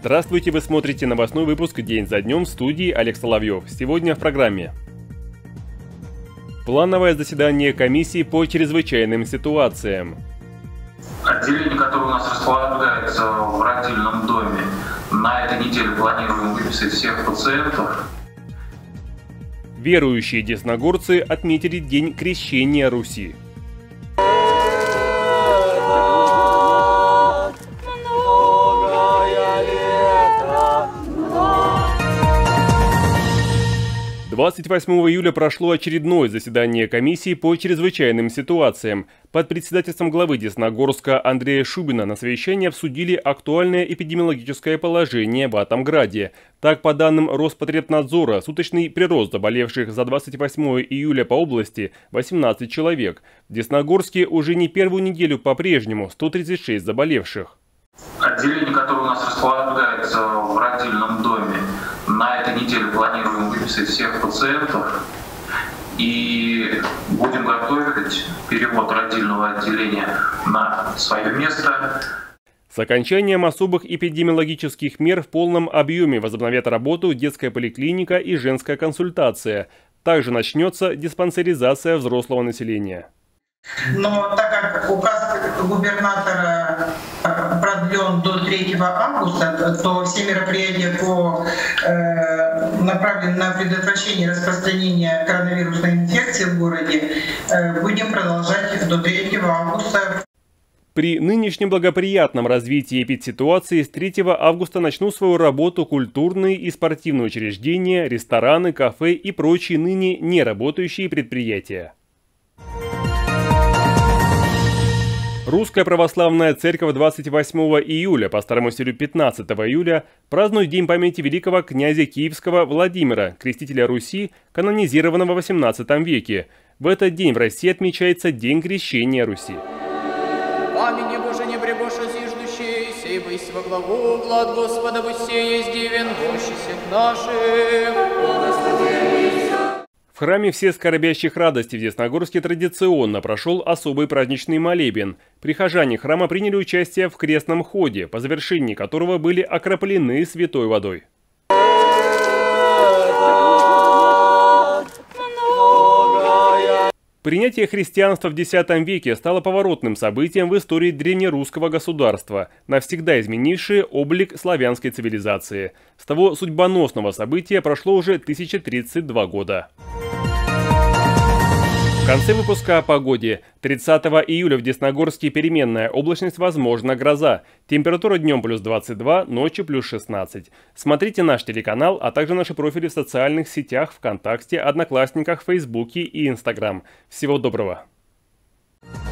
Здравствуйте, вы смотрите новостной выпуск «День за днем» в студии Олег Соловьев. Сегодня в программе. Плановое заседание комиссии по чрезвычайным ситуациям. Отделение, которое у нас располагается в родильном доме, на этой неделе планируем выписать всех пациентов. Верующие десногорцы отметили День крещения Руси. 28 июля прошло очередное заседание комиссии по чрезвычайным ситуациям. Под председательством главы Десногорска Андрея Шубина на совещании обсудили актуальное эпидемиологическое положение в Атомграде. Так, по данным Роспотребнадзора, суточный прирост заболевших за 28 июля по области 18 человек. В Десногорске уже не первую неделю по-прежнему 136 заболевших. Отделение, которое у нас располагается в родильном доме, на этой неделе планируем выписать всех пациентов и будем готовить перевод родильного отделения на свое место. С окончанием особых эпидемиологических мер в полном объеме возобновят работу детская поликлиника и женская консультация. Также начнется диспансеризация взрослого населения. Но так как указ губернатора продлен до 3 августа, то все мероприятия направленные на предотвращение распространения коронавирусной инфекции в городе будем продолжать до 3 августа. При нынешнем благоприятном развитии эпидситуации с 3 августа начнут свою работу культурные и спортивные учреждения, рестораны, кафе и прочие ныне не работающие предприятия. Русская православная церковь 28 июля, по старому стилю 15 июля, празднует День памяти великого князя Киевского Владимира, крестителя Руси, канонизированного в XVIII веке. В этот день в России отмечается День крещения Руси. Аминь, Боже, не пребоша зиждущий, сей высь во главу, глад Господа Бусея, есть дивен, мощи всех наших. В храме Все скорбящих радости в Десногорске традиционно прошел особый праздничный молебен. Прихожане храма приняли участие в крестном ходе, по завершении которого были окроплены святой водой. Принятие христианства в X веке стало поворотным событием в истории древнерусского государства, навсегда изменившее облик славянской цивилизации. С того судьбоносного события прошло уже 1032 года. В конце выпуска о погоде. 30 июля в Десногорске переменная облачность, возможна гроза. Температура днем плюс 22, ночью плюс 16. Смотрите наш телеканал, а также наши профили в социальных сетях ВКонтакте, Одноклассниках, Фейсбуке и Инстаграм. Всего доброго!